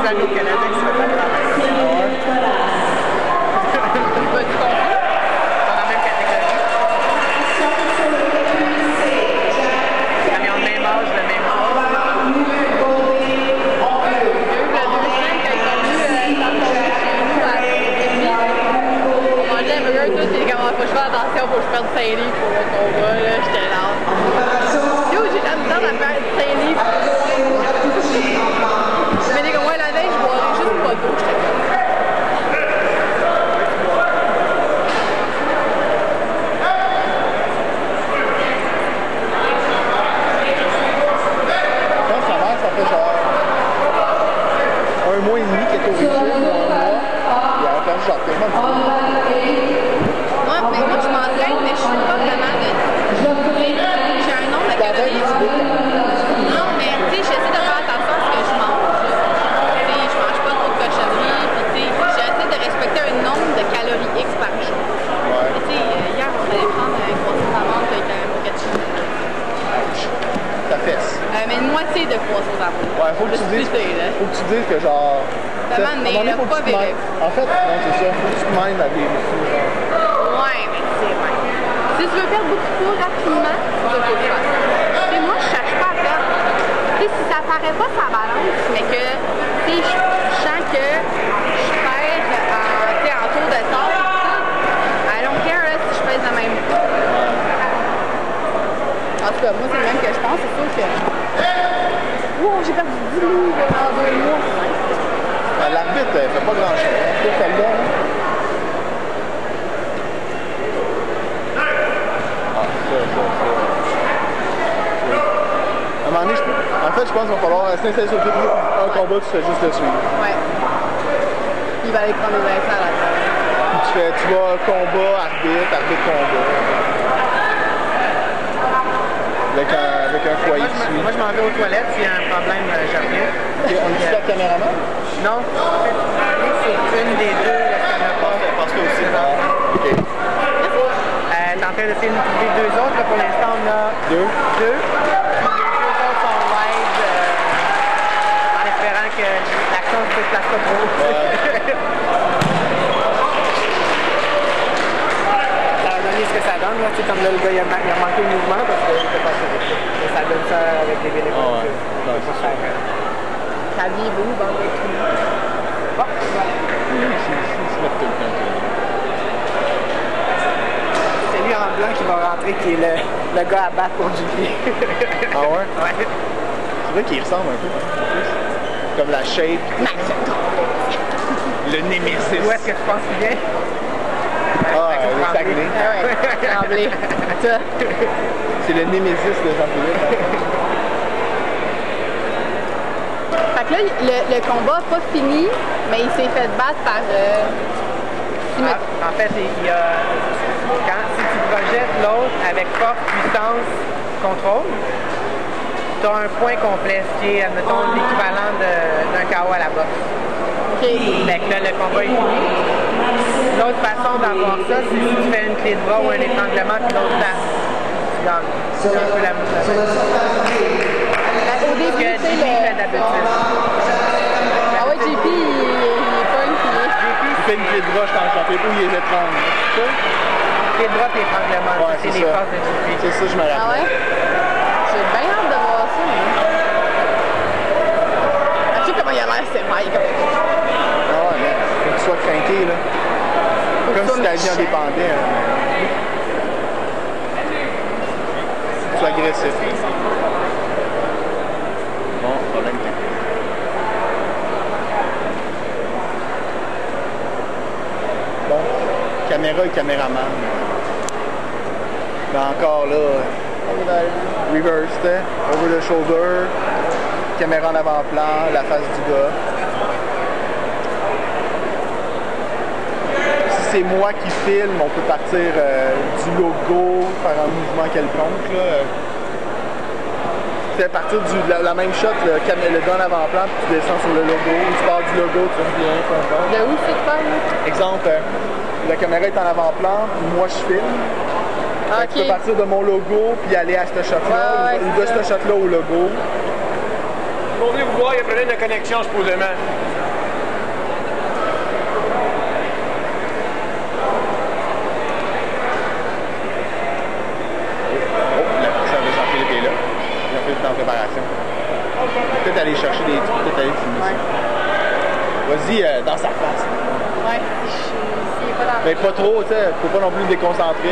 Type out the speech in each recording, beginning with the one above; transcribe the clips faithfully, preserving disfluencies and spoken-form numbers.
panneau canadien qui se fait pas de travail. Pas du conflit. Dans la même catégorie. Ils ont le même âge, le même âge. Faut que je fasse attention, faut que je perde cinq livres pour le combat, là, j'étais là. Yo, j'ai la misère de perdre cinq livres. Mais les gars, moi, la neige, je boirais juste pas d'eau, j'étais comme. Quand ça va, ça fait genre un mois et demi qu'elle est au régime, ou un mois, il y a perdu genre tellement de Ouais, mais moi, je m'entraîne, mais je suis pas vraiment de. J'ai un nombre de calories. Non, mais tu sais, j'essaie de faire attention à ce que je mange. Tu sais, je mange pas trop de cochonneries, puis tu sais, j'essaie de respecter un nombre de calories X par jour. Ouais. Tu sais, hier, on allait prendre un croissant d'amande avec un mochaccino. ta fesse. Euh, mais une moitié de croissant d'amande. Ouais, faut que tu dises. Faut que tu dises que genre. Ça m'a amené, là, pas viré. En fait, non, c'est ça. Faut que tu te mènes à des défis, genre. Ouais, mais c'est vrai. Si tu veux perdre beaucoup de poids rapidement, tu dois le faire. Et moi, je cherche pas à perdre. Tu sais, si ça paraît pas sa balance, mais que, tu sais, je sens que je pèse en, tu sais, en tour de taille, I don't care là, si je pèse la même. En tout cas, moi, c'est le même que je pense. C'est sûr que. Wow, j'ai perdu dix livres en deux mois. L'arbitre, elle fait pas grand-chose. C'est celle-là. Ah, ça, ça, ça. À un moment donné, je... en fait, je pense qu'il va falloir s'installer sur le pied. Un combat, tu fais juste le suivre. Ouais. Il va aller prendre les instants à la table. Puis tu fais, tu vas combat, arbitre, arbitre, combat. Avec un, avec un foyer moi, dessus. Moi, je m'en vais aux toilettes s'il y a un problème, euh, je reviens. On dit ça caméraman? Non, en fait, c'est une des deux, la caméra. Parce que aussi, non. OK. Euh, t'es en train d'essayer de nous trouver deux autres. Là, pour l'instant, on a Deux. deux. Puis les deux autres sont live euh, en espérant que l'action ne se déplace pas trop. Ouais. Ça va donner ce que ça donne. Là. Comme là, le gars, il a, il a manqué le mouvement parce qu'il était pas très vite. Mais ça donne ça avec des bénévoles. Ah ouais. Ouais, ça faire. Ça vit vous, bande de tout. Bon, voilà. C'est lui en blanc qui va rentrer, qui est le, le gars à battre pour Julie. Ah ouais? Ouais. C'est vrai qu'il ressemble un peu, en plus. Comme la shape. Le Némésis. Où est-ce que tu penses qu'il vient? Ah, le Saguenay. Ah ouais, tremblé. Ça. C'est le Némésis de Jean-Philippe. Fait que là, le, le combat n'a pas fini, mais il s'est fait battre par... Euh, Ah, en fait, il y a, quand, si tu projettes l'autre avec force, puissance, contrôle, tu as un point complet, ce qui est, admettons, l'équivalent d'un K O à la boxe. Okay. Fait que là, le combat est fini. L'autre façon d'avoir ça, c'est si tu fais une clé de bras ou un étranglement, puis l'autre place. Tu gagnes. C'est un peu la même chose. Au début, Que c'est J P fait le... d'habitude. Ah ouais, J P, il, il est pas une fille. Il fait une clé de bras, je pense, Jean-Philippe, où il est étrange. C'est ça? Clé de bras et étranglement, Ouais, c'est c'est les ça. forces de J P. C'est ça, je me rappelle. Ah ouais? J'ai bien hâte de voir ça. Mais... Ah, tu sais comment il a l'air, c'est Mike. Ah ouais, mais faut que tu sois craqué, là. Comme si ta vie en dépendait. Hein. Faut que tu sois agressif. Bon, problème technique. Bon, caméra et caméraman. Mais encore là, reverse, t'sais, over the shoulder, caméra en avant-plan, la face du gars. Si c'est moi qui filme, on peut partir euh, du logo, faire un mouvement quelconque. Là. C'est à partir de la, la même shot, le, le gars en avant-plan, puis tu descends sur le logo, ou tu pars du logo, tu reviens, peu importe. De où c'est que tu parles? Exemple, euh, la caméra est en avant-plan, moi je filme. Ah, Tu peux ok. partir de mon logo, puis aller à ce shot-là, Ouais, ouais, ou de c'est ce shot-là au logo. Ils vont venir vous voir, il y a un problème de connexion supposément. En préparation. Peut-être aller chercher des trucs, peut-être aller filmer ça. Vas-y, euh, dans sa face. Ouais, je suis pas dans. Mais pas trop, tu sais, faut pas non plus me déconcentrer.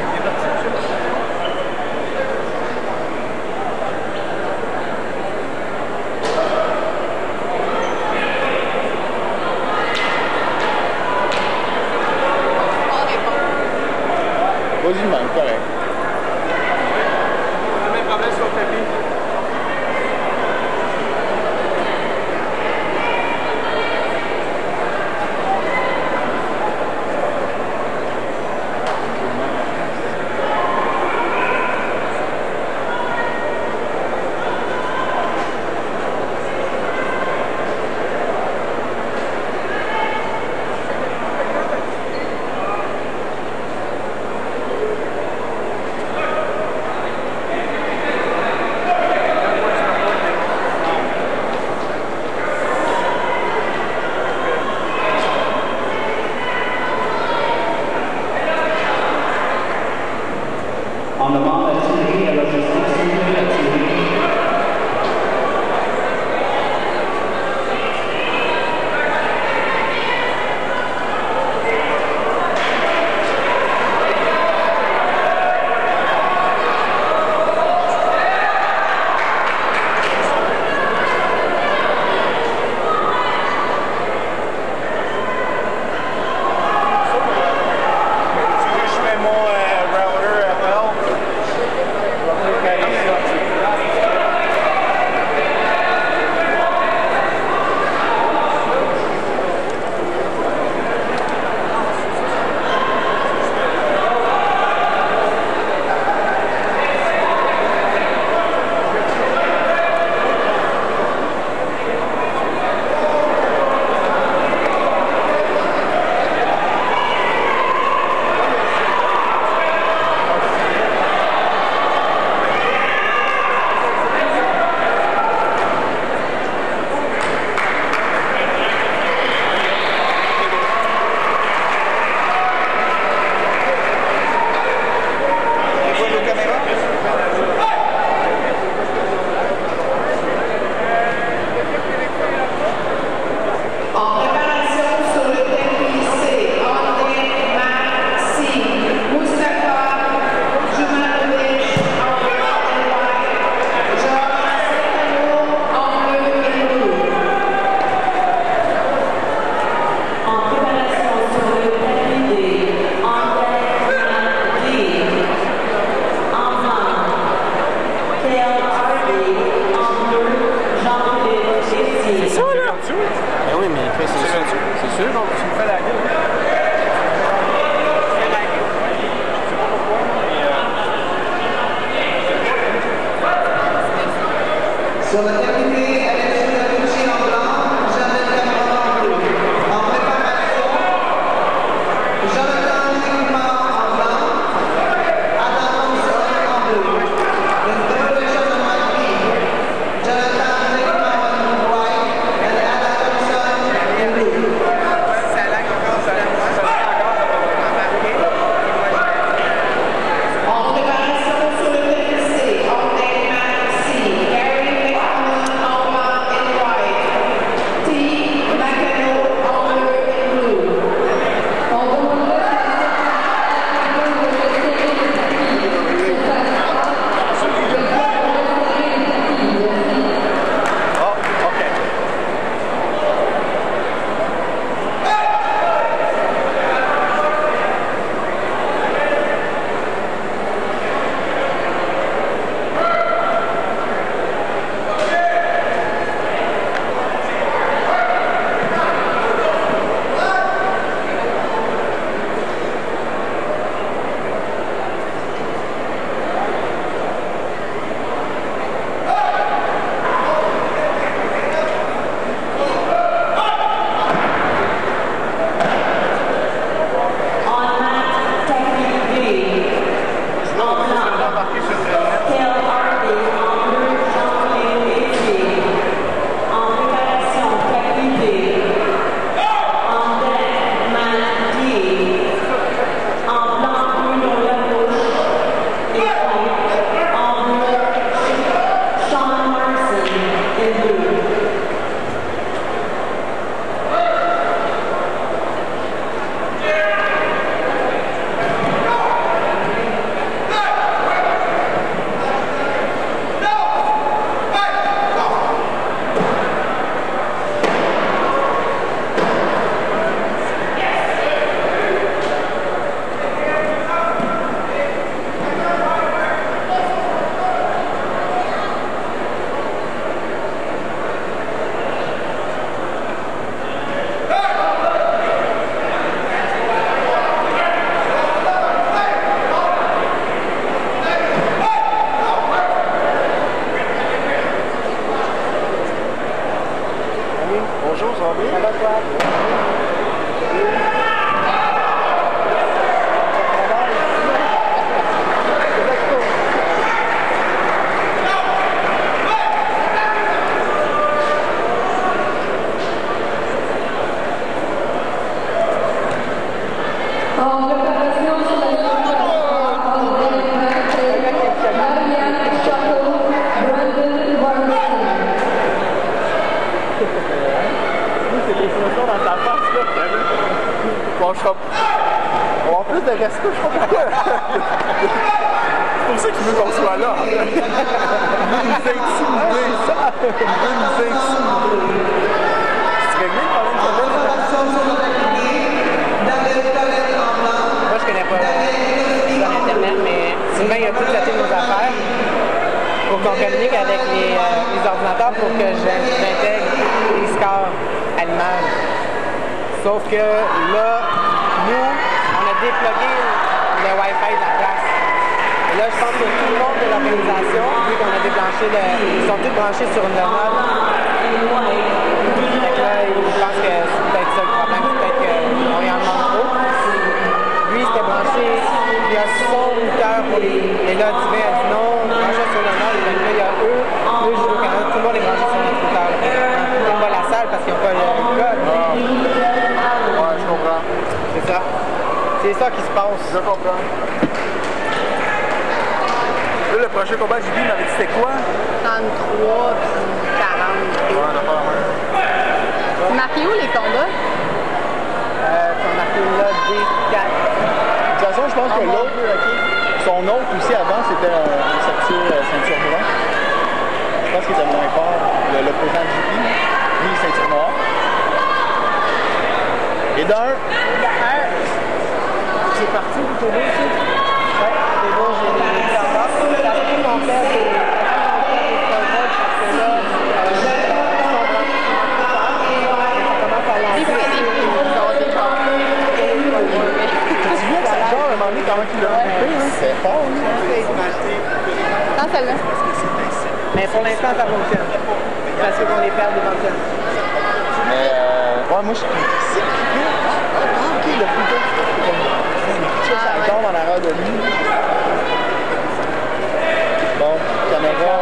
Vas-y, même, correct. Sur le tapis. On demande à Thierry, à la justice, à Thierry. Sur le terminé, élection de Lucie en blanc, Jeannette Cameron en bleu. En préparation, Jonathan Gilman en blanc, Adam Thompson en bleu. The third gentleman team, Jonathan Gilman in white and Adam Thompson in blue. Bonjour, ça va bien? Ça va, toi? Bon, je crois... On va avoir plus de respect, je crois pourquoi. C'est pour ça qu'il veut qu'on soit là. Il veut nous intimider. Il veut nous intimider. C'est réglé le problème de problème? Moi, je connais pas sur Internet, mais Sylvain, il a tout traité nos affaires pour qu'on communique avec les, euh, les ordinateurs pour que j'intègre les scores à l'image. Sauf que là, nous, on a déplugué le Wi-Fi de la place. Et là, je pense que tout le monde de l'organisation, vu qu'on a débranché, le, ils sont tous branchés sur une mode. Fait que là, je pense que c'est peut-être ça le problème, c'est peut-être qu'on y en demande trop. Lui, il s'était branché via son routeur pour les... Et là, tu viens, elle dit non, branché sur le mode. Et là, il y a eux, eux, je veux quand même, tout le monde est branché sur notre routeur. Ils n'ont pas la salle parce qu'ils n'ont pas le code. Ouais, je comprends. C'est ça. C'est ça qui se passe. Je comprends. Là, le prochain combat du game, avec c'était quoi? trente-trois puis quarante. Ouais, on a pas la main. C'est marqué où les combats? Euh, sont marqués là D quatre. De toute façon, je pense que l'autre, son autre aussi avant, c'était une ceinture, euh, ceinture noire. Je pense qu'il était moins fort. Le, le président du G P, lui, ceinture noire. Et d'un, C'est parti pour tous les deux, aussi. Ouais, c'est bon, j'ai des serveurs. Ça a pris mon père des serveurs parce que là, ils sont branchés sur mon routeur. Ça commence à lancer. Des fois, il y a des films qui ont des corps. tu vois que ça genre, à un moment donné, comment il l'a coupé, hein? C'est fort, lui. Dans celle-là. Mais pour l'instant, ça fonctionne. Parce qu'on les perd éventuellement. Mais, euh, ouais, moi, je suis c'est coupé. Ah, ok, le coupé. Ça, ça tombe en arrière de lui. Bon, caméra.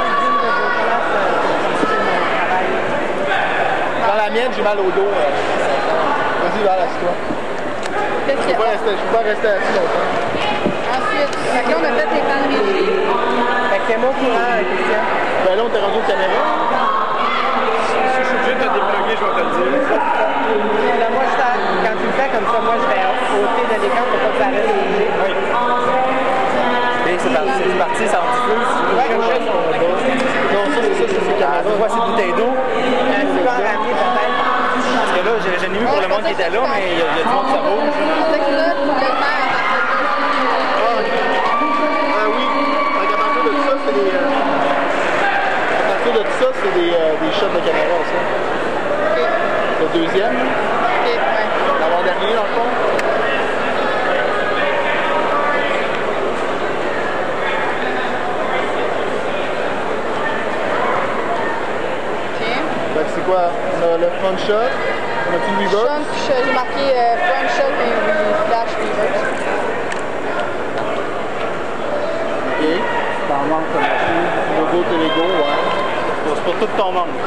Dans la mienne, j'ai mal au dos. Vas-y, Val, assieds-toi. Qu'est-ce Je qu'il y peux pas a? rester, je peux pas rester assis longtemps. Ensuite, fait que là, on a fait les plans de régie. Fait que c'est moi au courant, Christian. Ben là, on t'est rendu aux caméras. Si je suis obligé de te dépluguer, je vais te le dire. Là, moi, je t'en- quand tu le fais comme ça, moi, je vais ôter de l'écran pour pas que ça reste obligé. Oui. Et c'est parti, c'est parti, ça en diffuse. Ouais, quelque chose sur le dos. Non, ça, c'est ça, c'est caméra. Tu vois, c'est une bouteille d'eau. Un petit peu en ramier, peut-être. Parce que là, j'ai j'ai mis pour le monde qui était là, mais il y a, il y a du monde qui ça bouge. Fait que là, tu peux le faire à partir de là. Ah oui, donc à partir de tout ça, c'est des... Euh, à partir de tout ça, c'est des, euh, des shots de caméra, ça. Ok. Le deuxième, Ok, ouais. l'avant-dernier, dans le fond. Ok. Fait que c'est quoi? On a le front shot, on a tout le reverse. Front shot, j'ai marqué euh, front shot et flash reverse. Ok. T'en manques comme ça. Logo, Télégo, ouais. C'est pour tout ton manque.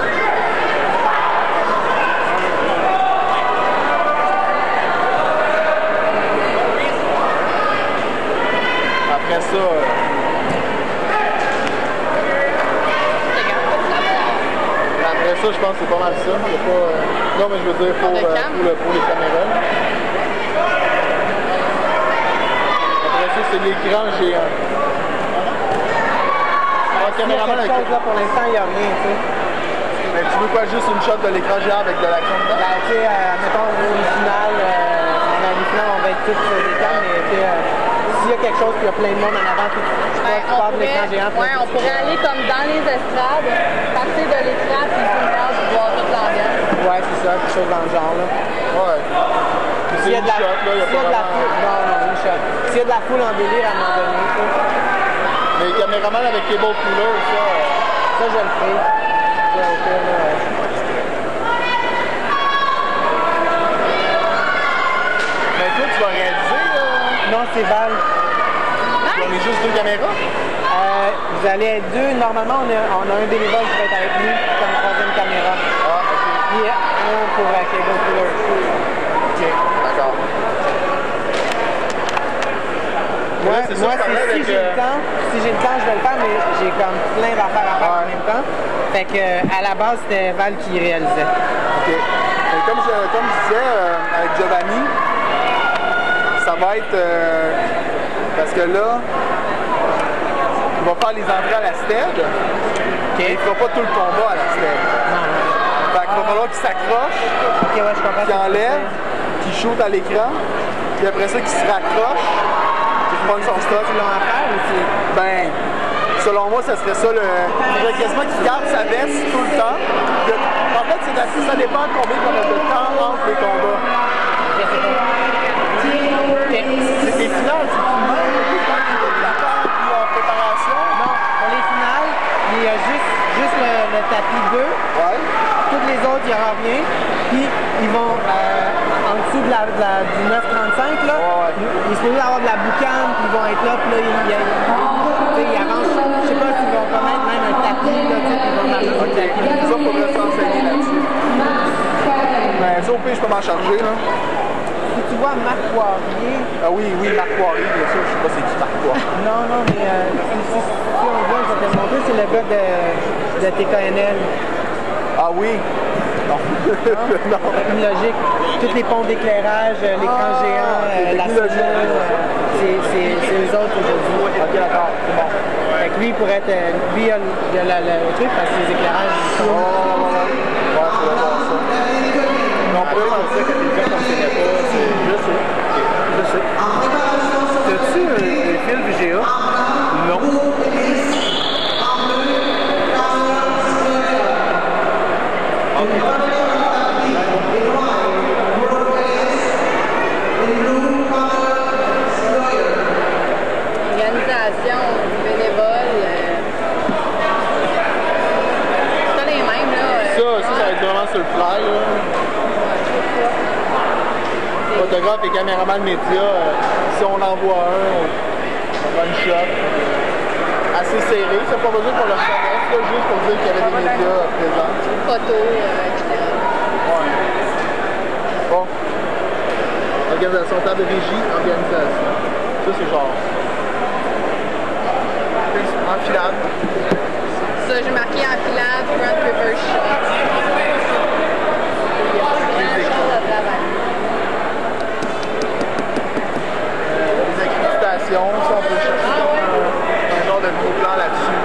Après ça, euh, après ça, je pense que c'est pas mal ça. Il y a pas, euh, non, mais je veux dire pour, Pour le euh, cam? pour, le- pour les caméras. Après ça, c'est l'écran géant. Ah, Il y a caméraman quelque avec... chose, là, pour l'instant, il n'y a rien, tu sais. Mais tu veux quoi, juste une shot de l'écran géant avec de l'action dedans? Ben, tu sais, euh, mettons, une finale, euh, dans une finale, on va être tous sur des cams, mais tu sais, euh, s'il y a quelque chose, puis il y a plein de monde en avant, tu tu Ouais, tu on pars de l'écran pourrait, géant. puis ouais, là, on tu- pourrait aller comme dans les estrades, partir de l'écran, puis finir, puis voir toute l'ambiance. Ouais, c'est ça, quelque chose dans le genre, là. Ouais. Mais S'il y a c'est de une la, shot, là, il y a s'il y a pas de la vraiment... foule, non, non, une shot. S'il y a de la foule en délire à un moment donné, tu sais, Mais les caméramans avec cable cooler, ça... euh, ça, je le ferai. Ça, au pire, là, euh, ses balles. On est juste deux caméras? Euh, vous allez être deux. Normalement, on a, on a un bénévole qui va être avec nous comme troisième caméra. Ah, ok. Puis un pour la cable puller. Ok, d'accord. Moi, là, c'est ça, moi je parlais c'est si avec, j'ai euh, le temps, si j'ai le temps, je vais le faire, mais j'ai comme plein d'affaires à faire en même temps. Fait que à la base, c'était Val qui réalisait. Ok. Et comme, je, comme je disais, euh, avec Giovanni, ça va être... Euh, parce que là, il va faire les entrées à la stead. Okay. Il ne fera pas tout le combat à la stead. Non, non. Fait qu'il va falloir qu'il s'accroche, ok, ouais, je comprends. qu'il enlève, qu'il shoot à l'écran, puis après ça, qu'il se raccroche, qu'il prenne son stock. C'est long à faire aussi. Ben, selon moi, ça serait ça le. Il faudrait quasiment qu'il garde sa veste tout le temps. Que, en fait, c'est assez, ça dépend de combien on a de temps entre les combats. C'est des finales, c'est filmé, quand il est d'accord, puis en préparation. Non, pour les finales, il y a juste, juste le, le tapis deux. Ouais. Toutes les autres, il n'y aura rien. Puis ils vont euh, en dessous de la, de la, du neuf trente-cinq, là. Ouais, ouais. Ils sont supposés avoir de la boucane, puis ils vont être là, puis là, ils, ils, ils, ils avancent. Je sais pas s'ils vont pas mettre même un tapis, là, puis ils vont marcher sur le tapis. Ça, il faudrait s'enseigner là-dessus. Ben, ça, au pire, je peux m'en charger, là. Si tu vois Marc Poirier. Ah oui, oui, Marc Poirier, bien sûr. Je sais pas c'est qui Marc Poirier. Non, non, mais euh, si, si, si on voit, je vais te le montrer, c'est le gars de, de T K N L. Ah oui? Non. Non, une logique. Tous les ponts d'éclairage, l'écran Ah, géant, euh, la technologie. cellule, euh, c'est eux autres aujourd'hui. Ok, d'accord, c'est bon. Fait que lui, il pourrait être. euh, Lui, il a, le- il a la- le truc parce que les éclairages. ils Oh, sont- ouais, je vais voir ça. Non, pour eux, c'est ça que les gens n'enseignaient pas. c'est- Je sais. Je sais. T'as-tu un, un fil V G A? Non. Organisation, bénévole. Euh... C'est pas les mêmes, là. euh, Ça, ça, ça va être vraiment sur le fly, là. Photographe et caméraman média, euh, si on en voit un, on, on va une shot. Assez serré, c'est pas besoin qu'on le reconnaisse, là, juste pour dire qu'il y avait des médias euh, présents. Photo, euh, et cetera. Ouais. Bon. Organisation, table de régie, organisation. Ça, c'est genre. Enfilade. Ça, j'ai marqué enfilade, front river shot. Il y a plein de choses à travailler. Euh, les accréditations, ça, on peut chercher Ah, ouais. un, un genre de gros plan là-dessus.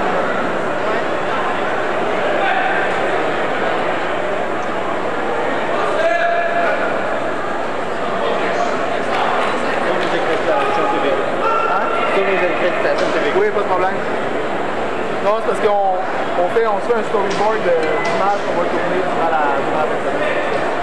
Oui, pas de problème. Non, c'est parce qu'on on fait, on se fait un storyboard d'image qu'on va tourner durant la, durant la semaine.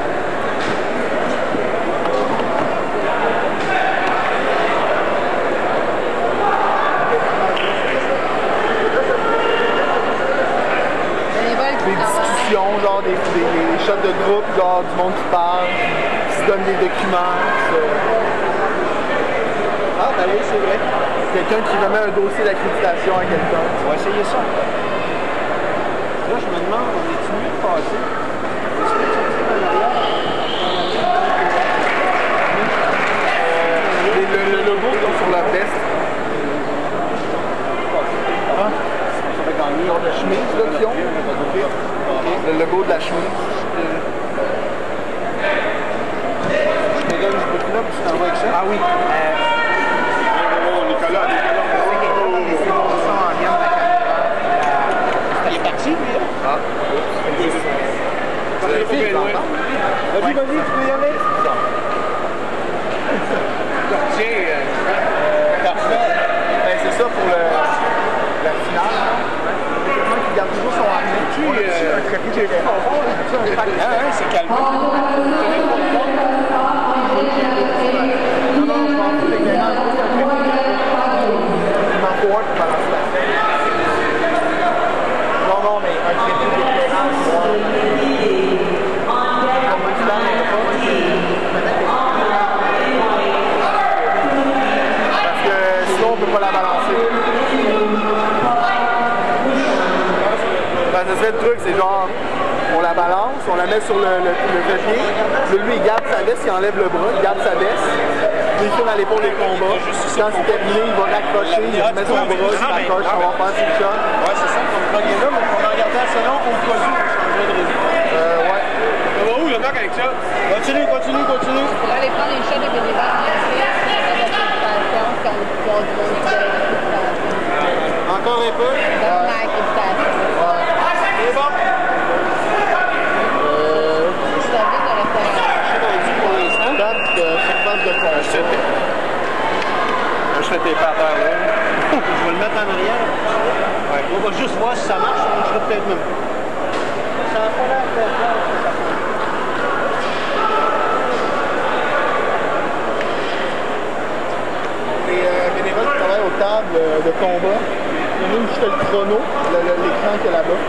Bénévole qui Des travaille. discussions, genre des, des, des shots de groupe, genre du monde qui parle, qui se donne des documents. qui se- Ah, ben oui, c'est vrai. Quelqu'un qui remet un dossier d'accréditation à quelqu'un. On va essayer ça. Là, je me demande, on est-tu mieux de passer? Les, le, le logo qui est sur la veste. Ah, ça va gagner. Genre de chemise, là, qu'ils ont. Le logo de la chemise. Je te donne ce bout-là, puis tu t'envoies avec ça. Ah oui. Euh, Oh, Nicolas, Nicolas. Il est parti, lui, là. Ah. Vas-y, vas-y, Vas-y, vas-y, tu peux y aller. Tiens, euh, Parfait. Ben, c'est ça pour le, la finale. Quelqu'un qui garde toujours son harnais. tu On a-tu euh, un crédit de téléphone? On a-tu un pack de- hein, hein, c'est calme. Non, non, je m'en fous des gagnants. Il m'en faut un pour balancer la fête. Non, non, mais un crédit d'éclairage, ouais. Comme un plan, mais pas, c'est- peut-être que- met sur le, le, le trépied. Lui, il garde sa veste, il enlève le bras, il garde sa veste. Il filme à l'épaule les combats. Quand c'est terminé, il va raccrocher, il met son bras, il s'accroche, on va faire ses shots. Ouais, c'est ça, comme plug est là, mais on va regarder ça long, on produit, on changerait de réseau. Euh, ouais. Ça va où le knock avec ça? Continue, continue, continue. On va aller prendre les shots des bénévoles en ensuite, puis on va faire la qu'on du monde de Encore un peu. Dans l'accréditation. Ouais. C'est bon. Euh, Je suis dans le restaurant. Je suis rendu pour l'instant. date de surface de contrôle. Je fais tes pas à terre, là. Je vais le mettre en arrière. Ouais. On va juste voir si ça marche, on le peut-être même. Ça n'a pas l'air très clair. Les euh, bénévoles qui travaillent aux tables euh, de combat, il y en a une qui fait le chrono, le- le- l'écran qui est là-bas.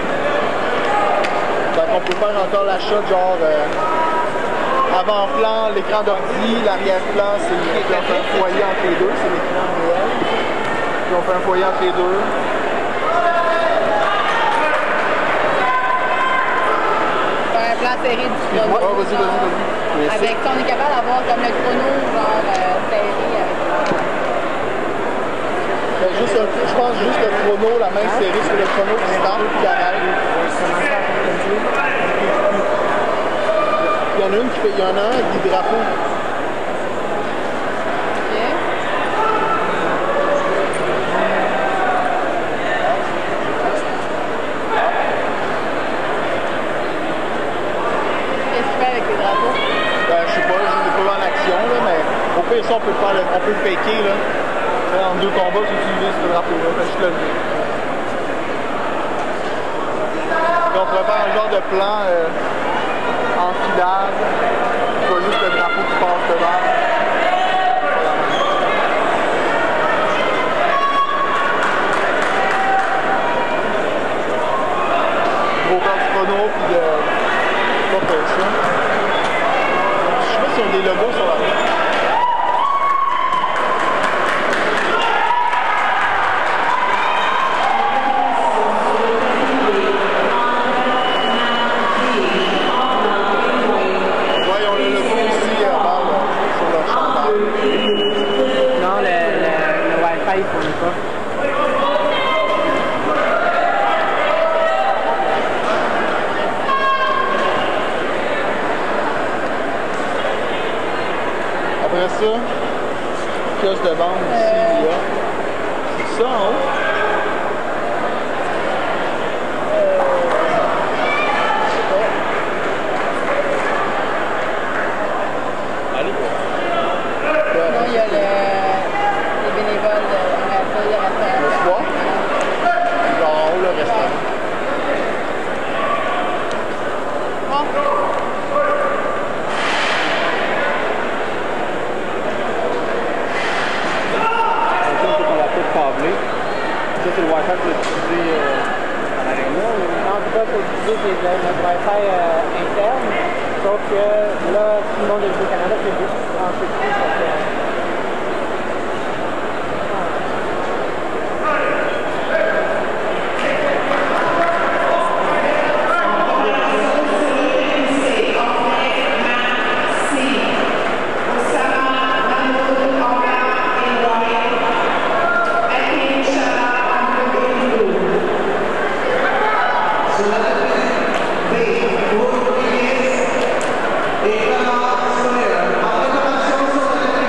Donc on peut faire encore la shot genre euh, avant-plan, l'écran d'ordi, l'arrière-plan, c'est puis on fait un foyer entre les deux, c'est l'écran réel. Puis on fait un foyer entre les deux. Faire un plan serré du chrono. Ah, vas-y, vas-y, vas-y. Avec, si on est capable d'avoir comme le chrono, genre euh, serré avec. Ben, juste un- je pense juste le chrono, la main serrée sur le chrono qui start puis qui arrête. Il y en a une qui fait, il y en a un avec des drapeaux. Qu'est-ce que tu fais avec les drapeaux? Ben, je sais pas, je ne l'ai pas vu en action, là, mais au pire, ça, on peut le faire, le- on peut le faker, là. Là, en deux combats, tu utilises ce drapeau-là, fait que je te le dis. Puis on pourrait faire un genre de plan euh, enfilade. Tu vois juste le drapeau qui passe devant. Gros plan du chrono, puis de... pas faire ça. Je sais pas s'ils ont des logos sur la main. Ouais, ils ont le logo aussi à bas, là, sur leur chandail. Non, le, le, le Wi-Fi, il ne fournit pas. Après ça, kiosque de vente ici, il y a. C'est ça en haut? Allez. Sinon, il y a le, les bénévoles de la feuille de Le restauration. soir? Genre en haut, le restaurant. Donc, on va peut-être câbler. Ça, c'est le Wi-Fi que tu as utilisé euh, à l'arena. Non, c'est pas pour utiliser c'est le- notre Wi-Fi euh, interne. Sauf que là, tout le monde est au Canada, c'est juste branché dessus. parce que- Et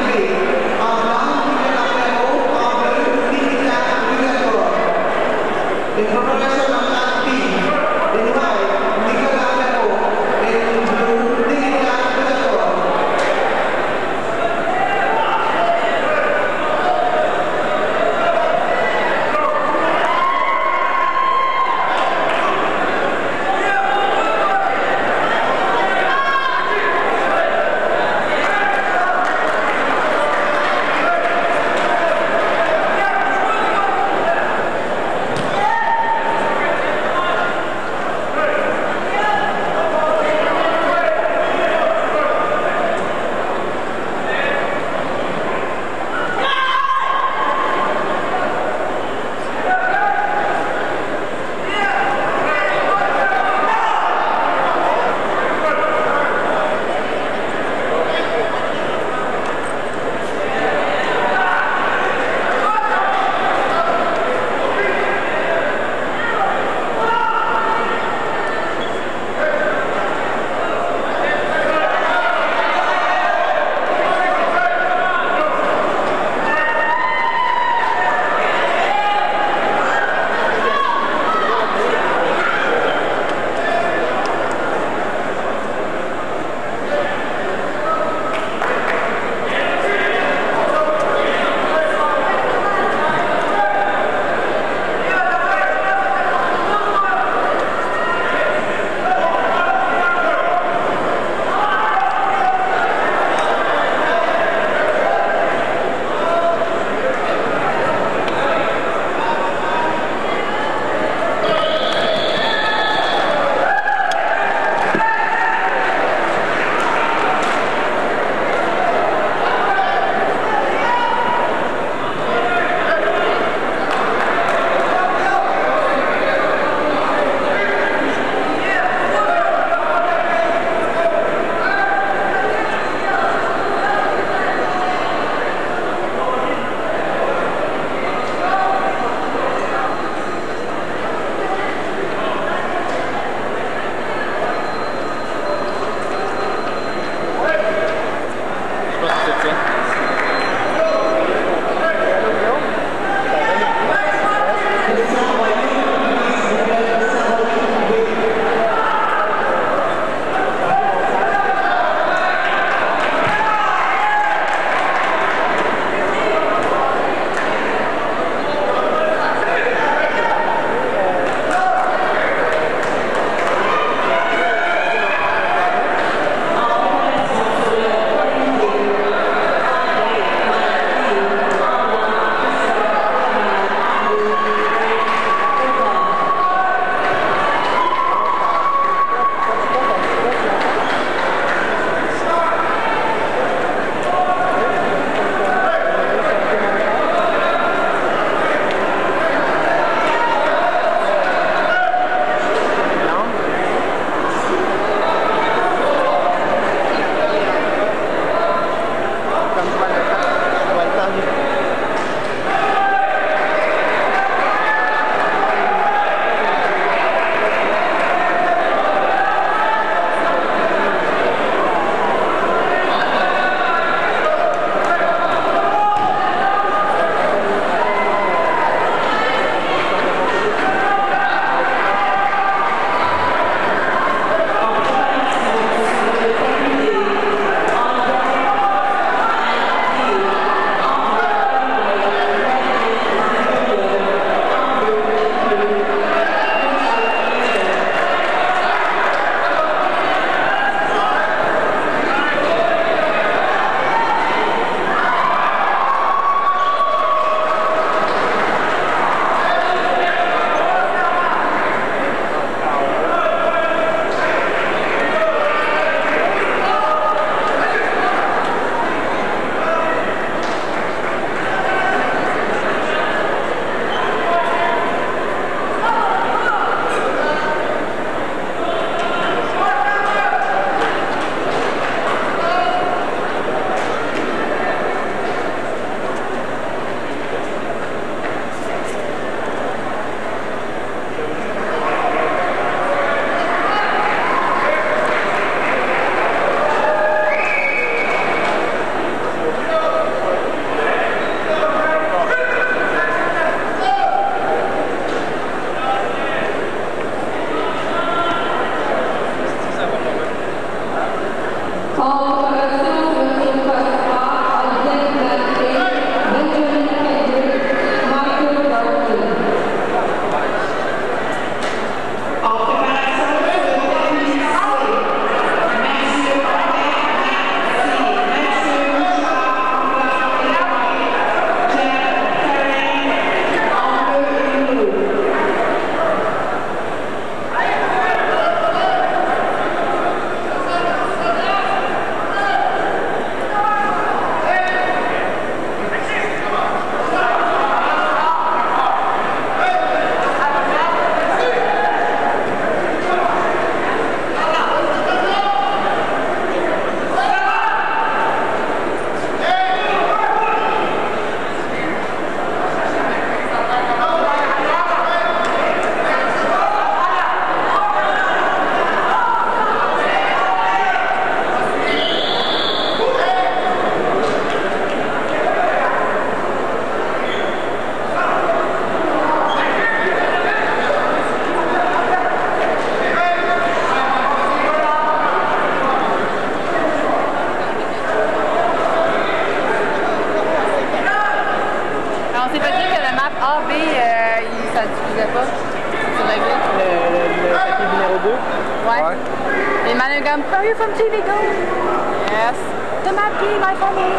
Mannequin, are you from T V Go? Yes. The map P, my family.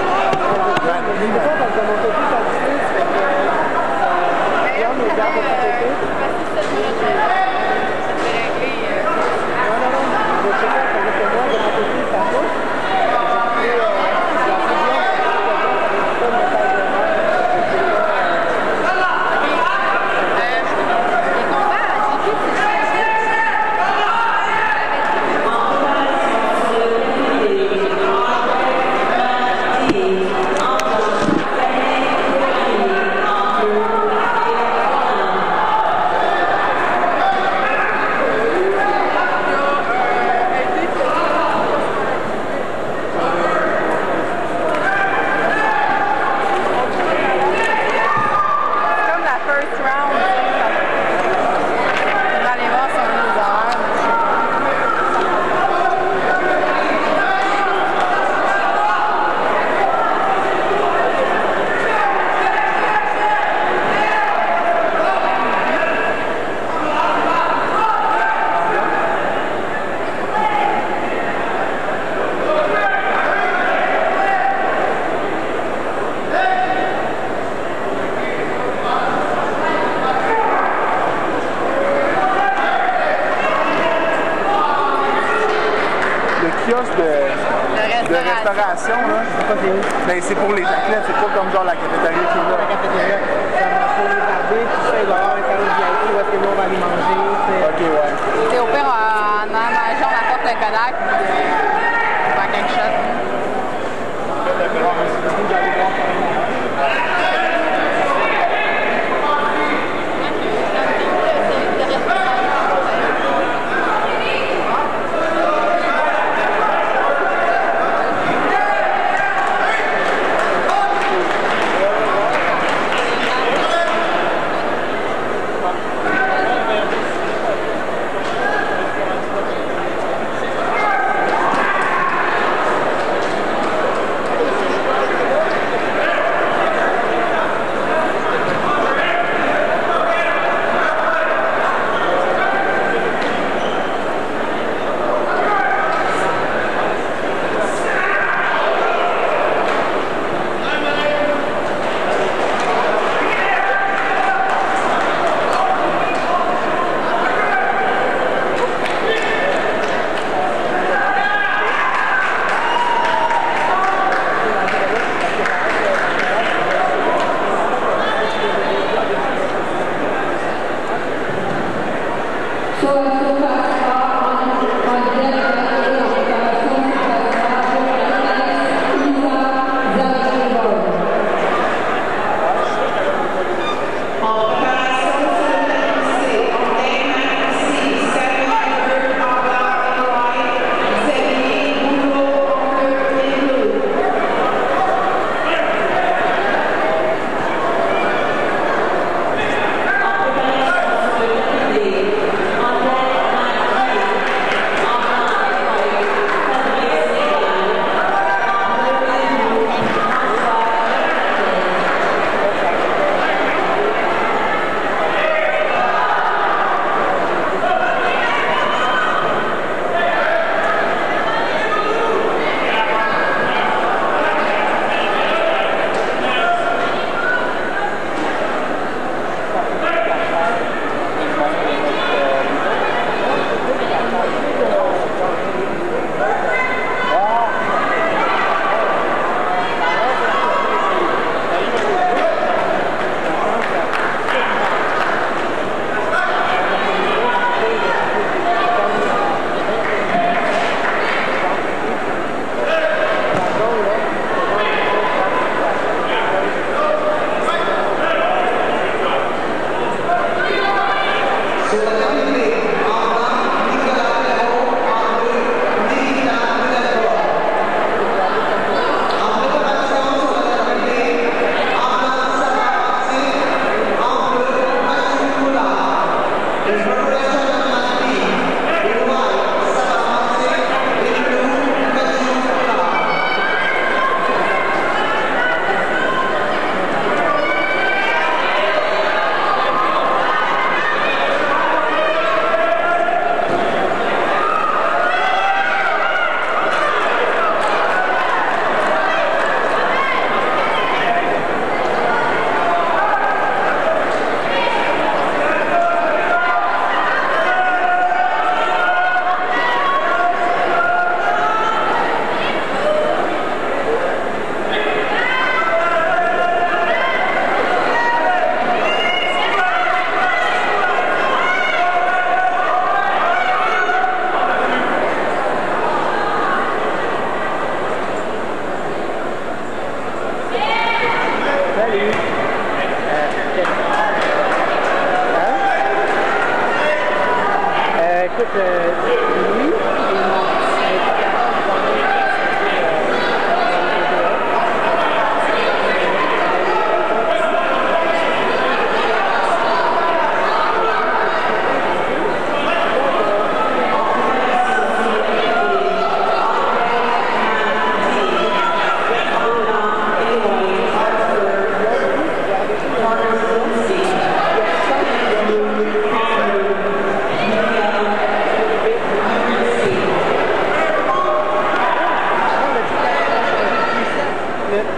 kiosque de, de restauration, là. Ben, c'est pour les athlètes, c'est pas comme genre la cafétéria qui est là. La cafétéria, pour les barbiers, tu sais, dehors, les salles V I P, où est-ce que nous on va aller manger, tu sais. Ok, ouais. C'est au pire, en mangeant, on apporte le Kodak, puis on va quelque chose.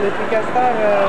le tricaster... Euh,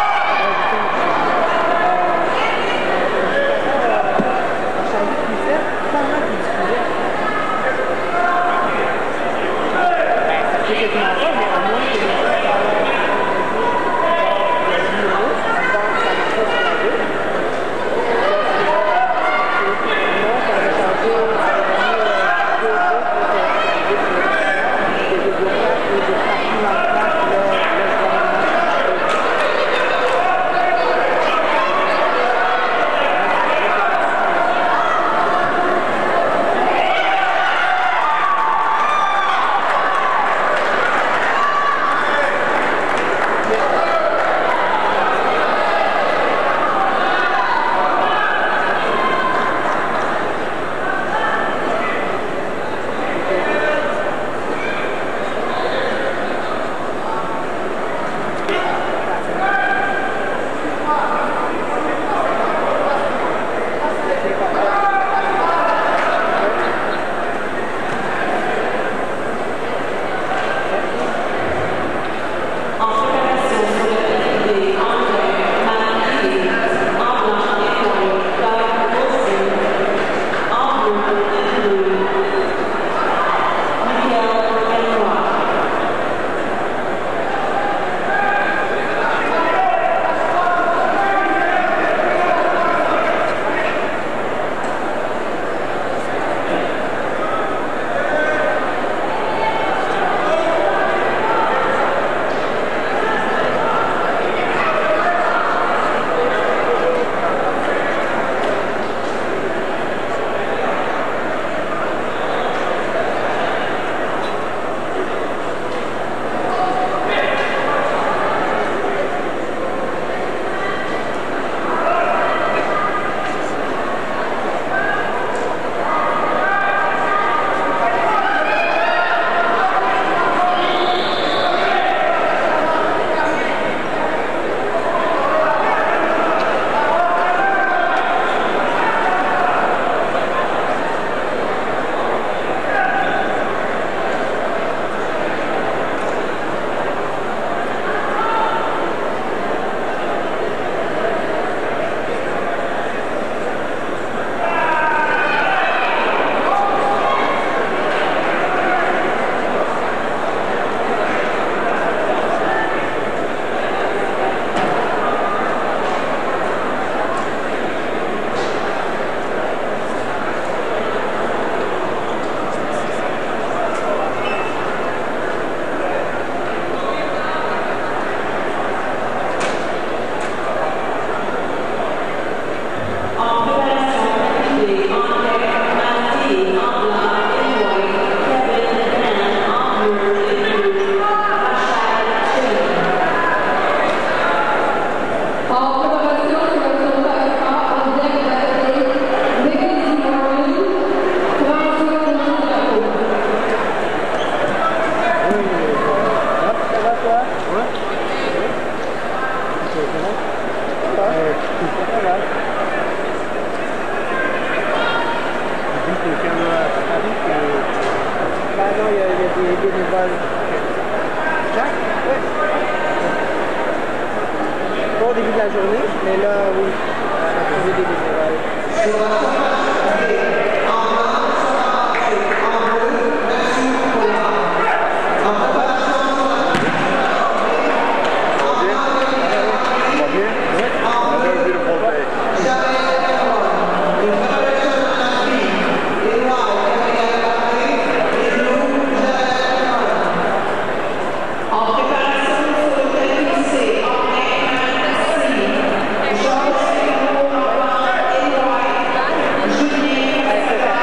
Pas au début de la journée, mais là, oui, on a trouvé des bénévoles.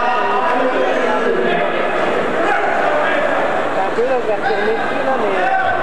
Je vais retourner dessus, là, mais...